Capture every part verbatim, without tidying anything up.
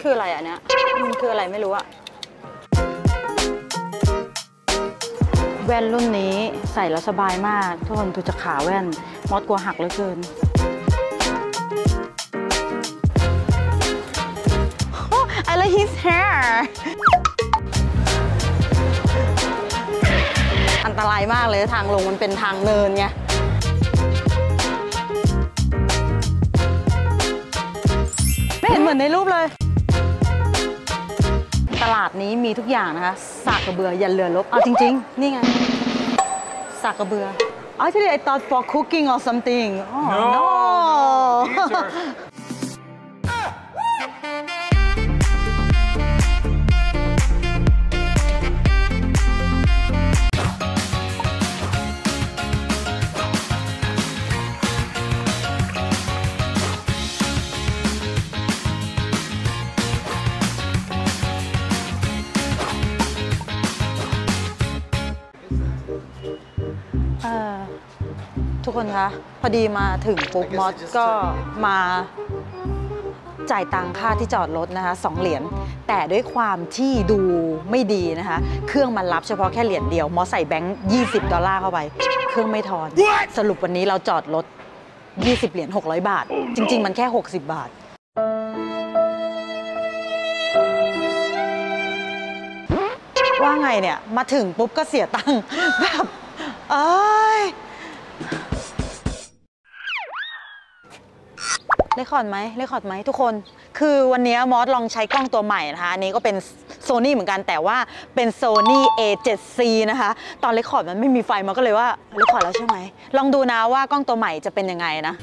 คืออะไรอันเนี้ยมันคืออะไรไม่รู้อะแว่นรุ่นนี้ใส่แล้วสบายมากทุกคนดูจากขาแว่นมอสกลัวหักเหลือเกิน I like his hair อันตรายมากเลยทางลงมันเป็นทางเนินไงไม่เห็นเหมือนในรูปเลยตลาดนี้มีทุกอย่างนะคะสากกระเบือยันเรือรบเอาจริงๆนี่ไงสากกระเบือ Actually I thought for cooking or something oh, no, no. These are...ทุกคนคะพอดีมาถึงปุ๊บมอสก็มาจ่ายตังค่าที่จอดรถนะคะสองเหรียญแต่ด้วยความที่ดูไม่ดีนะคะเครื่องมันรับเฉพาะแค่เหรียญเดียวมอสใส่แบงค์ยี่สิบดอลลาร์เข้าไปเครื่องไม่ทอนสรุปวันนี้เราจอดรถยี่สิบเหรียญหกร้อยบาทจริงๆมันแค่หกสิบบาทว่าไงเนี่ยมาถึงปุ๊บก็เสียตังค์แบบเอ้ยเลคคอร์ดไหมเลคคอร์ดไหมทุกคนคือวันนี้มอสลองใช้กล้องตัวใหม่นะคะอันนี้ก็เป็น Sony เหมือนกันแต่ว่าเป็น Sony เอ เซเว่น ซี นะคะตอนเลคคอร์ดมันไม่มีไฟมันก็เลยว่าเลคคอร์ดแล้วใช่ไหมลองดูนะว่ากล้องตัวใหม่จะเป็นยังไงนะ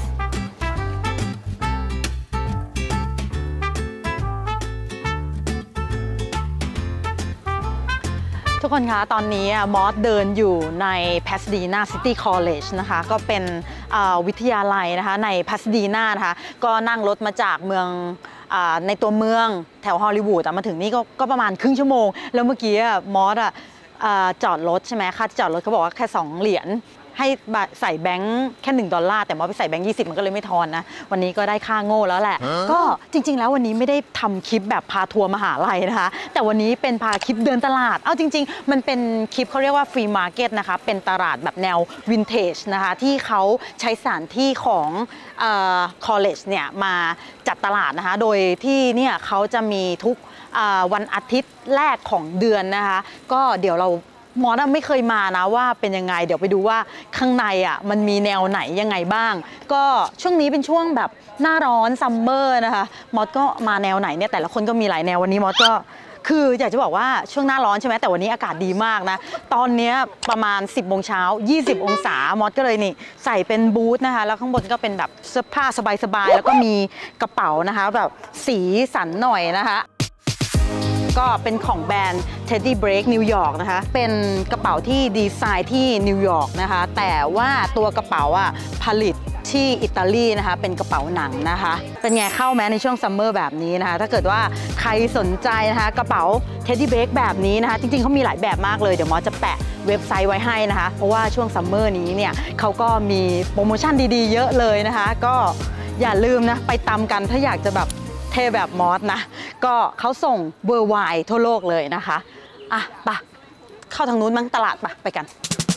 ทุกคนคะตอนนี้มอสเดินอยู่ใน Pasadena City College นะคะก็เป็นวิทยาลัยนะคะใน Pasadena นะคะก็นั่งรถมาจากเมืองในตัวเมืองแถวฮอลลีวูดมาถึงนี่ก็ก็ประมาณครึ่งชั่วโมงแล้วเมื่อกี้มอสจอดรถใช่ไหมค่าที่จอดรถเขาบอกว่าแค่สองเหรียญให้ใส่แบงค์แค่หนึ่งดอลลาร์แต่มอสไปใส่แบงค์ยี่สิบมันก็เลยไม่ทอนนะวันนี้ก็ได้ค่าโง่แล้วแหละก็จริงๆแล้ววันนี้ไม่ได้ทำคลิปแบบพาทัวร์มหาลัยนะคะแต่วันนี้เป็นพาคลิปเดินตลาดเอาจริงๆมันเป็นคลิปเขาเรียกว่าฟรีมาร์เก็ตนะคะเป็นตลาดแบบแนววินเทจนะคะที่เขาใช้สถานที่ของคอลเลจเนี่ยมาจัดตลาดนะคะโดยที่เนี่ยเขาจะมีทุกวันอาทิตย์แรกของเดือนนะคะก็เดี๋ยวเรามอสไม่เคยมานะว่าเป็นยังไงเดี๋ยวไปดูว่าข้างในอ่ะมันมีแนวไหนยังไงบ้างก็ช่วงนี้เป็นช่วงแบบหน้าร้อนซัมเมอร์นะคะมอสก็มาแนวไหนเนี่ยแต่ละคนก็มีหลายแนววันนี้มอสก็คืออยากจะบอกว่าช่วงหน้าร้อนใช่ไหมแต่วันนี้อากาศดีมากนะตอนนี้ประมาณสิบโมงเช้ายี่สิบองศามอสก็เลยนี่ใส่เป็นบูทนะคะแล้วข้างบนก็เป็นแบบเสื้อผ้าสบายๆแล้วก็มีกระเป๋านะคะแบบสีสันหน่อยนะคะก็เป็นของแบรนด์ Teddy Blake นิวยอร์กนะคะเป็นกระเป๋าที่ดีไซน์ที่นิวยอร์กนะคะแต่ว่าตัวกระเป๋าอ่ะผลิตที่อิตาลีนะคะเป็นกระเป๋าหนังนะคะเป็นไงเข้าแม้ในช่วงซัมเมอร์แบบนี้นะคะถ้าเกิดว่าใครสนใจนะคะกระเป๋า Teddy Blake แบบนี้นะคะจริงๆเขามีหลายแบบมากเลยเดี๋ยวมอสจะแปะเว็บไซต์ไว้ให้นะคะเพราะว่าช่วงซัมเมอร์นี้เนี่ยเขาก็มีโปรโมชั่นดีๆเยอะเลยนะคะก็อย่าลืมนะไปตามกันถ้าอยากจะแบบเท่แบบมอสนะก็เขาส่งเวอร์ไวด์ทั่วโลกเลยนะคะอ่ะไปเข้าทางนู้นมั้งตลาดไปไปกัน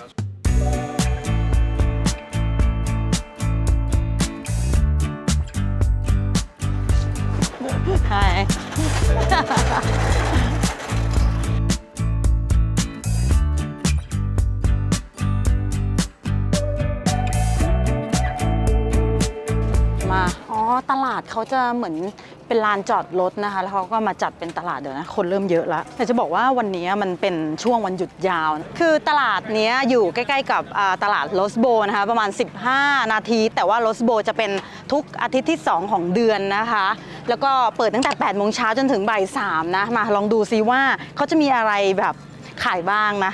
ไฮมาอ๋อตลาดเขาจะเหมือนเป็นลานจอดรถนะคะแล้วเขาก็มาจัดเป็นตลาดเดี๋ยวนะคนเริ่มเยอะแล้วแต่จะบอกว่าวันนี้มันเป็นช่วงวันหยุดยาวคือตลาดนี้อยู่ใกล้ๆกับตลาดโรสโบนะคะประมาณสิบห้านาทีแต่ว่าโรสโบจะเป็นทุกอาทิตย์ที่สองของเดือนนะคะแล้วก็เปิดตั้งแต่แปดโมงเช้าจนถึงบ่ายสามนะมาลองดูซิว่าเขาจะมีอะไรแบบขายบ้างนะ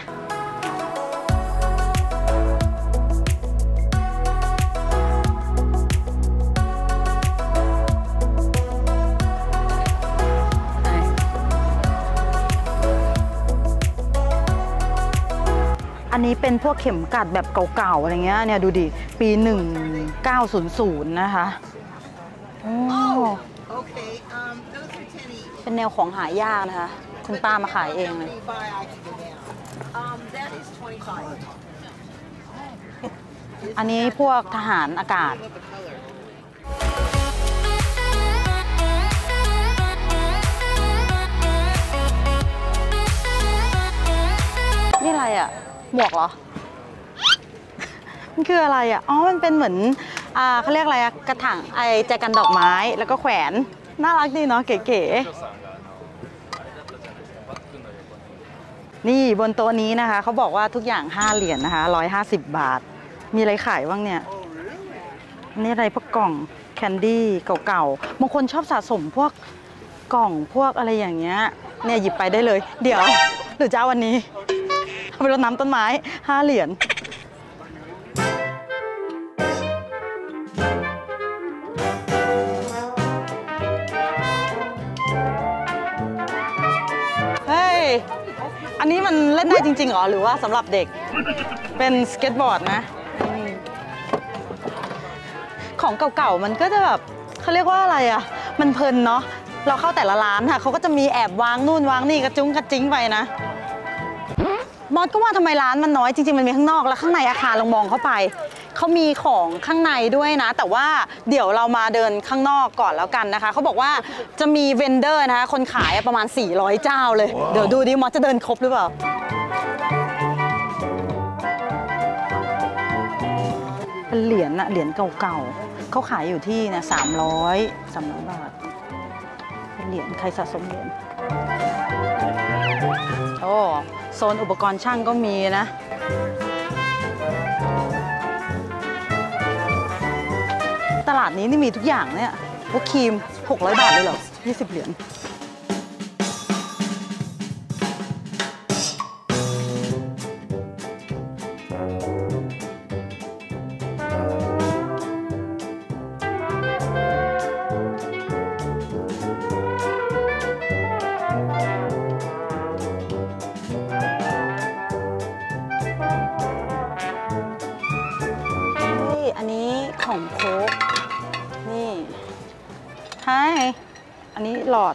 อันนี้เป็นพวกเข็มกลัดแบบเก่าๆอะไรเงี้ยเนี่ยดูดิปีหนึ่งเก้าศูนย์ศูนย์นะคะโอ้เป็นแนวของหายากนะคะคุณป้ามาขายเองเลยอันนี้พวกทหารอากาศนี่อะไรอ่ะหมวกเหรอมันคืออะไรอ่ะอ๋อมันเป็นเหมือนอ่าเขาเรียกอะไรอะกระถางไอแจกันดอกไม้แล้วก็แขวนน่ารักดีเนาะเก๋ๆนี่บนโต๊ะนี้นะคะเขาบอกว่าทุกอย่างห้าเหรียญนะคะหนึ่งร้อยห้าสิบบาทมีอะไรขายบ้างเนี่ยนี่อะไรพวกกล่องแคนดี้เก่าๆบางคนชอบสะสมพวกกล่องพวกอะไรอย่างเงี้ยเนี่ยหยิบไปได้เลยเดี๋ยวหรือจะเอาวันนี้เอาไปรดน้ำต้นไม้ห้าเหรียญเฮ้ยอันนี้มันเล่นได้จริงๆเหรอหรือว่าสำหรับเด็กเป็นสเก็ตบอร์ดนะของเก่าๆมันก็จะแบบเขาเรียกว่าอะไรอ่ะมันเพลินเนาะเราเข้าแต่ละร้านค่ะเขาก็จะมีแอบวางนู่นวางนี่กระจุ้งกระจิ้งไปนะมอสก็ว่าทำไมร้านมันน้อยจริงๆมันมีข้างนอกแล้วข้างในอาคารลองมองเข้าไปเขามีของข้างในด้วยนะแต่ว่าเดี๋ยวเรามาเดินข้างนอกก่อนแล้วกันนะคะเขาบอกว่าจะมีเวนเดอร์นะคะคนขายประมาณสี่ร้อยเจ้าเลย wow. เดี๋ยวดูดิมอสจะเดินครบหรือเปล่าเป็นเหรียญอะเหรียญเก่าๆเขาขายอยู่ที่นะสามร้อยสามร้อยบาทเป็นเหรียญใครสะสมเหรียญโอ้โซนอุปกรณ์ช่างก็มีนะตลาดนี้นี่มีทุกอย่างเนี่ยพวกครีมหกร้อยบาทเลยเหรอยี่สิบเหรียญอันนี้ของโค้กนี่ใช่อันนี้หลอด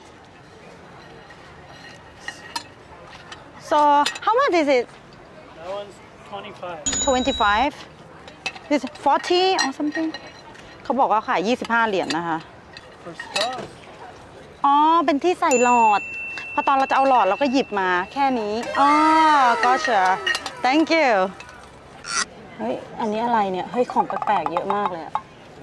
so how much is it that one's twenty-five twenty-five this forty or something เขาบอกว่าขายยี่สิบห้าเหรียญนะคะ for straws อ๋อเป็นที่ใส่หลอดพอตอนเราจะเอาหลอดเราก็หยิบมาแค่นี้อ๋อ gotcha thank youเฮ้ยอันนี้อะไรเนี่ยเฮ้ยของแปลกๆเยอะมากเลยอะ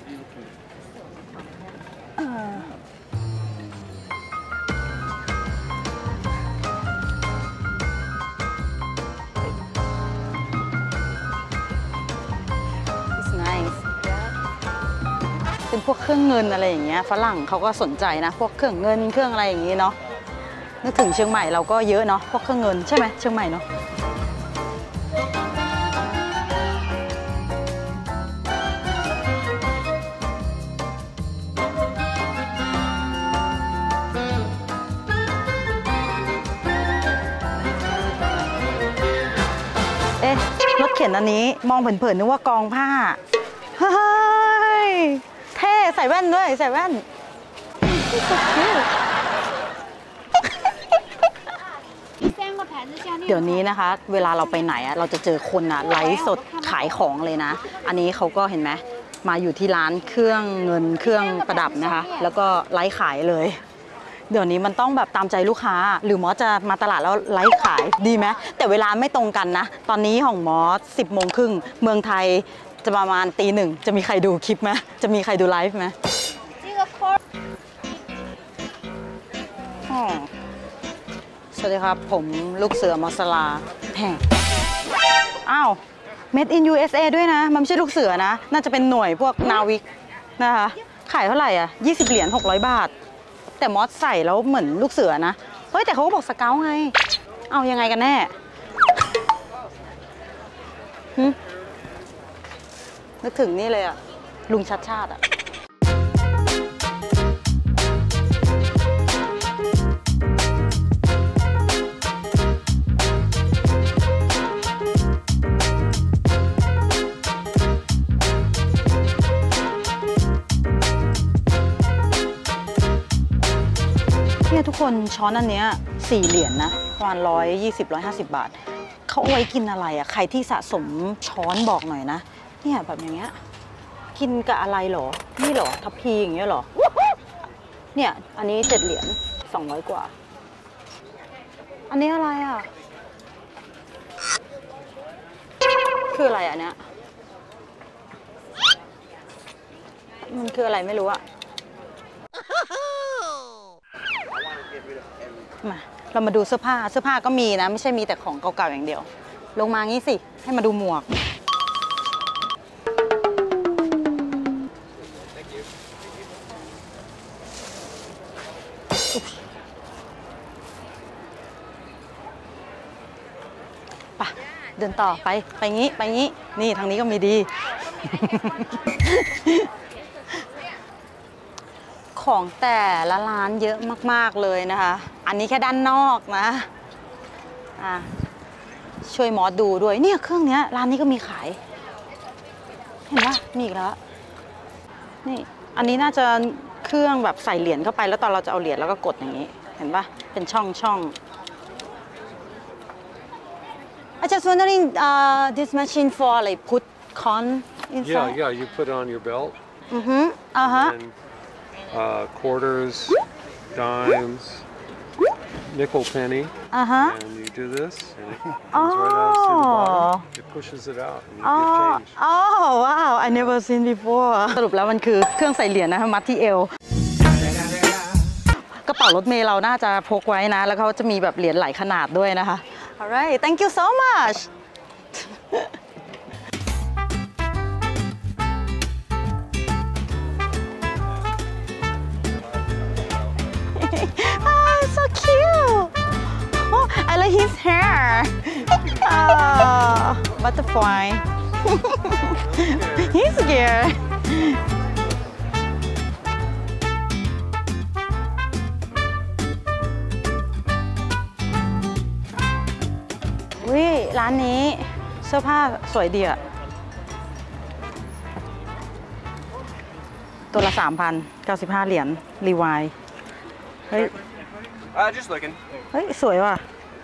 เป็นพวกเครื่องเงินอะไรอย่างเงี้ยฝรั่งเขาก็สนใจนะพวกเครื่องเงินเครื่องอะไรอย่างงี้เนาะนึกถึงเชียงใหม่เราก็เยอะเนาะพวกเครื่องเงินใช่ไหมเชียงใหม่เนาะเอ๊ะรถเข็นอันนี้มองเผินๆนึกว่ากองผ้าเฮ้ยเท่ใส่แว่นด้วยใส่แว่นเดี๋ยวนี้นะคะเวลาเราไปไหนอะเราจะเจอคนอะไลฟ์สดขายของเลยนะอันนี้เขาก็เห็นไหมมาอยู่ที่ร้านเครื่องเงินเครื่องประดับนะคะแล้วก็ไลฟ์ขายเลยเดี๋ยวนี้มันต้องแบบตามใจลูกค้าหรือมอสจะมาตลาดแล้วไลฟ์ขายดีไหมแต่เวลาไม่ตรงกันนะตอนนี้ของมอสสิบโมงครึ่งเมืองไทยจะประมาณตีหนึ่งจะมีใครดูคลิปไหมจะมีใครดูไลฟ์ไหมสวัสดีครับผมลูกเสือมอสลาแห่อ้าว Made in ยู เอส เอ ด้วยนะมันไม่ใช่ลูกเสือนะน่าจะเป็นหน่วยพวกนาวิกนะคะขายเท่าไหร่อ่ะยี่สิบเหรียญหกร้อยบาทแต่มอสใส่แล้วเหมือนลูกเสือนะเฮ้ยแต่เขาก็บอกสเกลไงเอายังไงกันแน่นึกถึงนี่เลยอะลุงชัดชาติอะเนี่ยทุกคนช้อนอันเนี้ยสี่เหรียญ นะประมาณร้อยยี่สิบร้อยห้าสิบบาทเขาเอาไว้กินอะไรอ่ะใครที่สะสมช้อนบอกหน่อยนะเนี่ยแบบอย่างเงี้ยกินกับอะไรหรอนี่หรอทัพพีอย่างเงี้ยหรอเนี่ยอันนี้เจ็ดเหรียญสองร้อยกว่าอันนี้อะไรอ่ะคืออะไรอ่ะเนี่ยมันคืออะไรไม่รู้อะมาเรามาดูเสื้อผ้าเสื้อผ้าก็มีนะไม่ใช่มีแต่ของเก่าๆอย่างเดียวลงมางี้สิให้มาดูหมวกไปเดินต่อไปไปงี้ไปงี้นี่ทางนี้ก็มีดี ของแต่ละร้านเยอะมากๆเลยนะคะอันนี้แค่ด้านนอกนะอ่ะช่วยมอสดูด้วยเนี่ยเครื่องเนี้ยร้านนี้ก็มีขายเห็นปะมีอีกแล้วนี่อันนี้น่าจะเครื่องแบบใส่เหรียญเข้าไปแล้วตอนเราจะเอาเหรียญแล้วก็กดอย่างนี้เห็นปะเป็นช่องช่อง I just wondering uh, this machine for like put coin inside Yeah, yeah, you put it on your belt. Mm-hmm. Uh-huh. And uh, quarters, dimes, nickel penny. Uh-huh. And you do this, and it comes right out through the bottom. It pushes it out, and you Oh, get change. oh, wow! I never seen before. สรุปแล้วมันคือเครื่องใส่เหรียญนะคะมัดที่เอวกระเป๋ารถเมล์เราน่าจะพกไว้นะแล้วเขาจะมีแบบเหรียญหลายขนาดด้วยนะคะ Alright, thank you so much. Oh, so cute. Oh, I like his hair. Oh, butterfly. He's scared. วิร้านนี้เสื้อผ้าสวยดีอะตัวละ สามพันเก้าสิบห้า เหรียญรีวายเฮ้ย Uh, just looking. เฮ้ย สวยว่ะ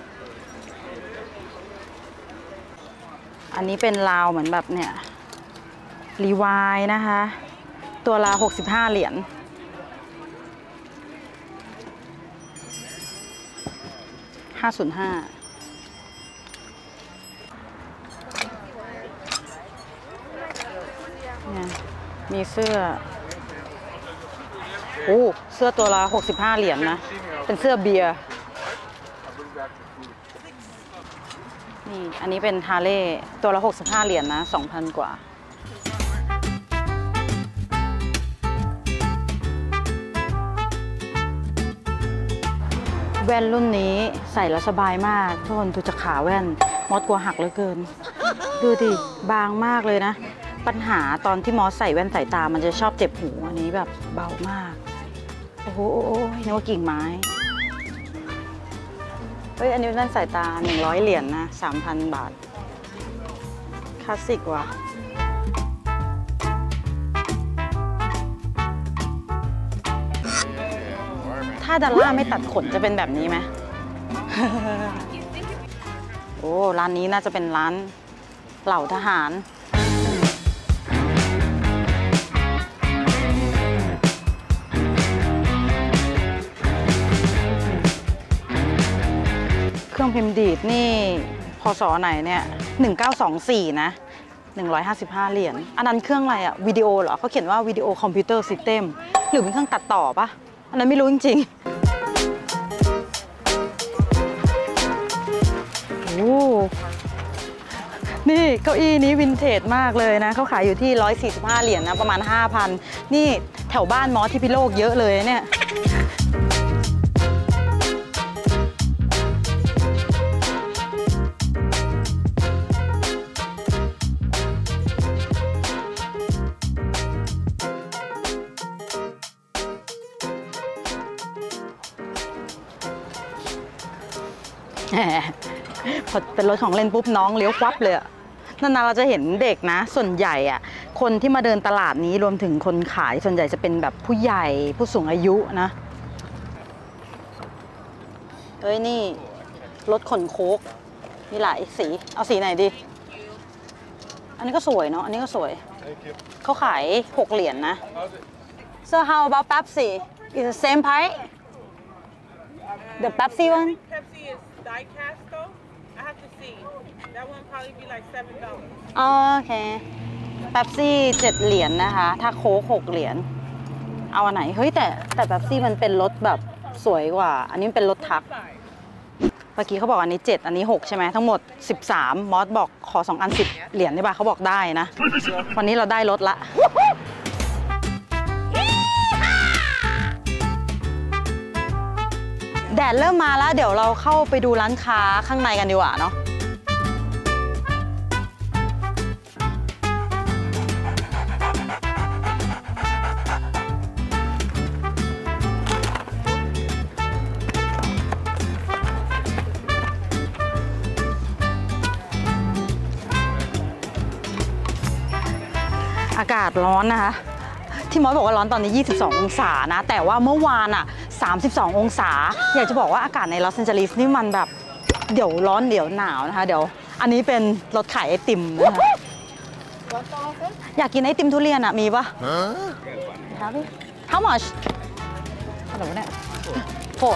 อันนี้เป็นราวเหมือนแบบเนี่ยรีวายนะคะ ตัวละ หกสิบห้า เหรียญห้าศูนย์ห้าเนี่ยมีเสื้อโอ้เสื้อตัวละหกสิบห้า เหรียญนะเป็นเสื้อเบียร์นี่อันนี้เป็นฮาร์เลย์ตัวละหกสิบห้า เหรียญนะ สองพัน กว่าแว่นรุ่นนี้ใส่แล้วสบายมากทุกคนดูจากขาแว่นมอสกลัวหักเหลือเกินดูดิบางมากเลยนะปัญหาตอนที่มอสใส่แว่นสายตามันจะชอบเจ็บหูอันนี้แบบเบามากโอ้โหนึกว่ากิ่งไม้เฮ้ยอันนี้แว่นสายตาหนึ่งร้อยเหรียญนะ สามพัน บาทคลาสสิกว่ะถ้าดอลลาร์ไม่ตัดขนจะเป็นแบบนี้ไหม โอ้ร้านนี้น่าจะเป็นร้านเหล่าทหารเครื่องพิมพ์ดีดนี่พศไหนเนี่ยหนึ่งเก้าสองสี่นะหนึ่งร้อยห้าสิบห้า เหรียญอันนั้นเครื่องอะไรอะวิดีโอเหรอเขาเขียนว่าวิดีโอคอมพิวเตอร์ซิสเต็มหรือเป็นเครื่องตัดต่อปะอันนั้นไม่รู้จริงๆโอ้นี่เก้าอี้นี้วินเทจมากเลยนะเขาขายอยู่ที่หนึ่งร้อยสี่สิบห้า เหรียญนะประมาณ ห้าพัน นี่แถวบ้านมอสที่พิโลกเยอะเลยเนี่ยพอเป็นรถของเล่นปุ๊บน้องเลี้ยวควับเลยนานๆเราจะเห็นเด็กนะส่วนใหญ่อะคนที่มาเดินตลาดนี้รวมถึงคนขายส่วนใหญ่จะเป็นแบบผู้ใหญ่ผู้สูงอายุนะเอ้ยนี่รถขนโค้กมีหลายสีเอาสีไหนดีอันนี้ก็สวยเนาะอันนี้ก็สวยเขาขายหกเหรียญ นะ so how about Pepsi is the same price the Pepsi one Pepsi is die cast though. I have to see. That one probably be like seven dollars. โอเค Pepsi เจ็ดเหรียญ นะคะถ้าโค้กหกเหรียญเอาอันไหนเฮ้ยแต่แต่ Pepsi มันเป็นรถแบบสวยกว่าอันนี้เป็นรถทักเมื่อกี้เขาบอกอันนี้เจ็ดอันนี้หกใช่ไหมทั้งหมดสิบสามมอสบอกขอสองอันสิบเหรียญได้ป่ะเขาบอกได้นะวันนี้เราได้รถละแดดเริ่มมาแล้วเดี๋ยวเราเข้าไปดูร้านค้าข้างในกันดีกว่าเนาะอากาศร้อนนะคะที่มอสบอกว่าร้อนตอนนี้ยี่สิบสององศานะแต่ว่าเมื่อวานอ่ะสามสิบสององศาอยากจะบอกว่าอากาศในลอสแอนเจลิสนี่มันแบบเดี๋ยวร้อนเดี๋ยวหนาวนะคะเดี๋ยวอันนี้เป็นรถขายไอติมนะคะอยากกินไอติมทุเรียนอ่ะมีปะครับ How much เท่าไหร่เนี่ย four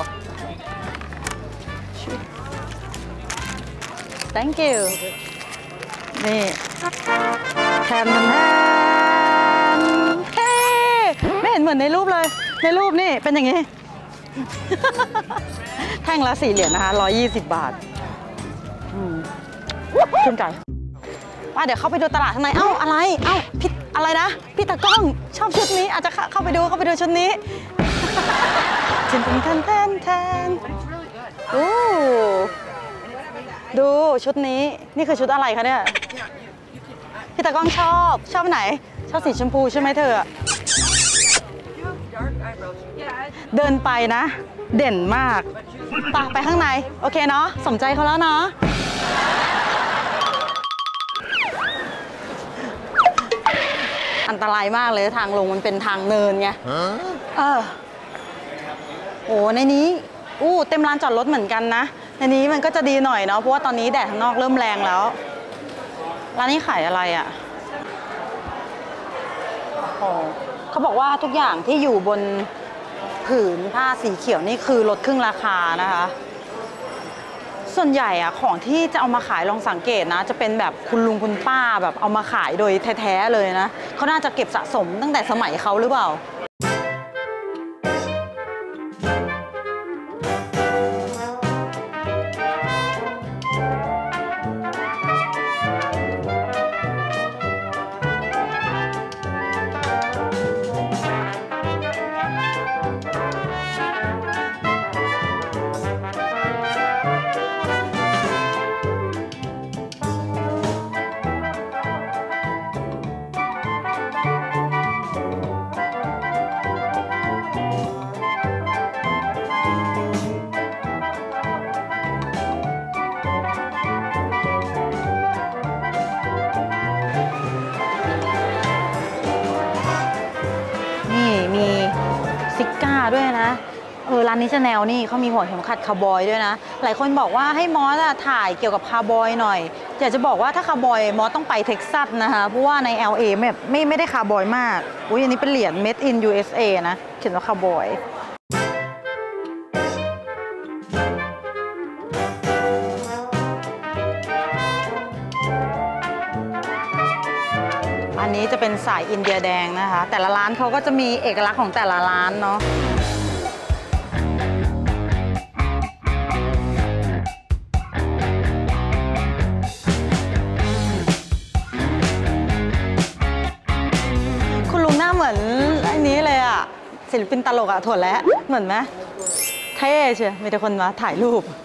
Thank you นี่แทนมันแทนเฮ้ไม่เห็นเหมือนในรูปเลยในรูปนี่เป็นอย่างนี้ แท่งละสี่เหรียญนะคะร้อยยี่สิบบาทขึ้นใจว่าเดี๋ยวเข้าไปดูตลาดข้างในเอ้าอะไรเอ้าพี่อะไรนะพี่ตากล้องชอบชุดนี้อาจจะเข้าไปดูเข้าไปดูชุดนี้ แทนแทนแทนแทนโอ้ดูชุดนี้นี่คือชุดอะไรคะเนี่ยพี่ตากล้องชอบชอบไหนชอบสีชมพูใช่ไหมเธอเดินไปนะเด่นมากไปไปข้างในโอเคเนาะสมใจเขาแล้วเนาะอันตรายมากเลยทางลงมันเป็นทางเนินไงเออโอ้ในนี้อู้เต็มลานจอดรถเหมือนกันนะในนี้มันก็จะดีหน่อยเนาะเพราะว่าตอนนี้แดดข้างนอกเริ่มแรงแล้วร้านนี้ขายอะไรอ่ะโอ้เขาบอกว่าทุกอย่างที่อยู่บนผืนผ้าสีเขียวนี่คือลดครึ่งราคานะคะส่วนใหญ่อะของที่จะเอามาขายลองสังเกตนะจะเป็นแบบคุณลุงคุณป้าแบบเอามาขายโดยแท้ๆเลยนะเขาน่าจะเก็บสะสมตั้งแต่สมัยเขาหรือเปล่าด้วยนะเออร้านนี้ชาแนลนี่เขามีหัวเข็มขัดคาร์บอยด้วยนะหลายคนบอกว่าให้มอสถ่ายเกี่ยวกับคาร์บอยหน่อยอยากจะบอกว่าถ้าคาร์บอยมอสต้องไปเท็กซัสนะคะเพราะว่าใน แอล เอ แบบไม่ไม่ได้คาร์บอยมากอุ้ยอันนี้เป็นเหรียญ Made in ยู เอส เอ นะเขียนว่าคาร์บอยอันนี้จะเป็นสายอินเดียแดงนะคะแต่ละร้านเขาก็จะมีเอกลักษณ์ของแต่ละร้านเนาะคุณลุงหน้าเหมือนอันนี้เลยอะศิลปินตลกอะถั่วและเหมือนไหมเท่เชียวมีแต่คนมาถ่ายรูป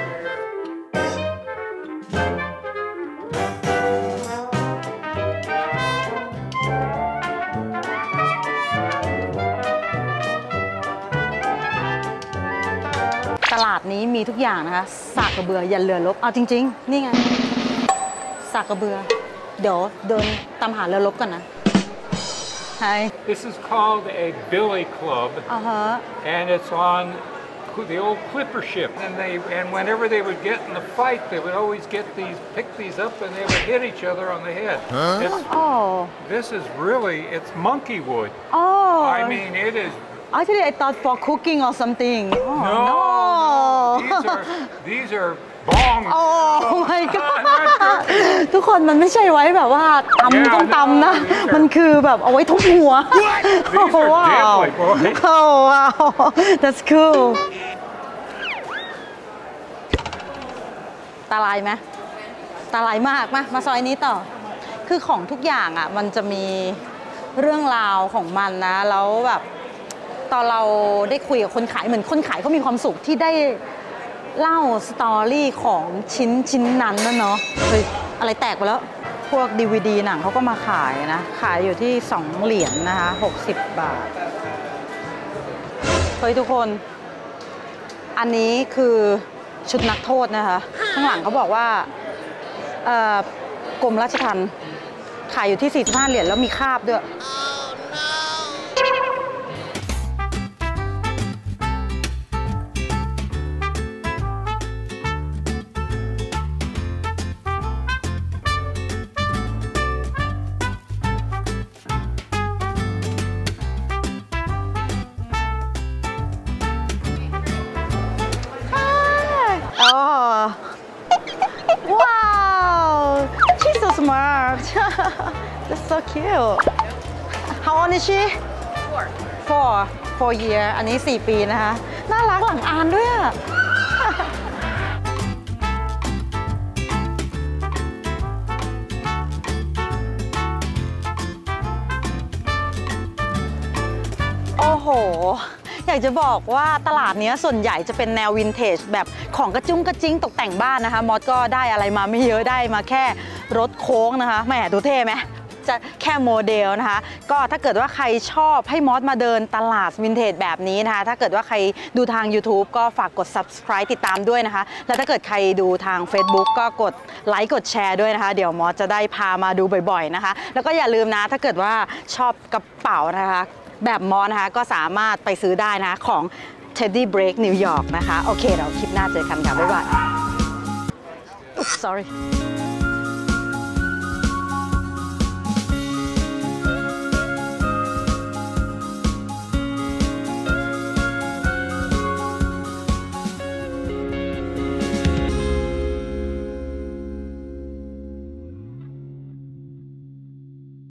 ตลาดนี้มีทุกอย่างนะคะสากกระเบือยันเรือรบเอาจริงๆนี่ไงสากกระเบือเดี๋ยวเดินตามหาเรือรบก่อนนะ Hi This is called a billy club uh-huh and it's on the old clipper ship, and they and whenever they would get in the fight, they would always get these, pick these up, and they would hit each other on the head. It's, Oh this is really, it's monkey wood. Oh I mean, it is. Actually I thought for cooking or something oh, No, no. no, these are these are bongs. Oh my god ทุกคนมันไม่ใช่ไว้แบบว่าตำต้องตำนะ มันคือแบบเอาไว้ทุบหัว These are deadly, boy. Oh wow that's cool ตาลายไหมตาลายมากมามาซอยนี้ต่อ คือของทุกอย่างอ่ะมันจะมีเรื่องราวของมันนะแล้วแบบตอนเราได้คุยกับคนขายเหมือนคนขายเขามีความสุขที่ได้เล่าสตอรี่ของชิ้นชิ้นนั้นนะเนาะเฮ้ยอะไรแตกไปแล้วพวก ดี วี ดี หนังเขาก็มาขายนะขายอยู่ที่สองเหรียญ นะคะหกสิบบาทเฮ้ยทุกคนอันนี้คือชุดนักโทษนะคะข้างหลังเขาบอกว่ากรมราชทัณฑ์ขายอยู่ที่สี่สิบห้าเหรียญแล้วมีคราบด้วยWow, she's so smart. That's so cute. How old is she? Four. Four. Four year. อันนี้สี่ปีนะคะ น่ารักหลังอ่านด้วยอะโอ้โห อยากจะบอกว่าตลาดนี้ส่วนใหญ่จะเป็นแนววินเทจแบบของกระจุ้งกระจิ้งตกแต่งบ้านนะคะมอสก็ได้อะไรมาไม่เยอะได้มาแค่รถโค้งนะคะแหมดูเท่ไหมจะแค่โมเดลนะคะก็ถ้าเกิดว่าใครชอบให้มอสมาเดินตลาดวินเทจแบบนี้นะคะถ้าเกิดว่าใครดูทาง YouTube ก็ฝากกด Subscribe ติดตามด้วยนะคะแล้วถ้าเกิดใครดูทาง Facebook ก็กดไลค์กดแชร์ด้วยนะคะเดี๋ยวมอสจะได้พามาดูบ่อยๆนะคะแล้วก็อย่าลืมนะถ้าเกิดว่าชอบกระเป๋านะคะแบบมอสนะคะก็สามารถไปซื้อได้นะคะของ Teddy Break New York นะคะโอเคเราคลิปหน้าเจอกันค่ะบ๊ายบาย Oops sorry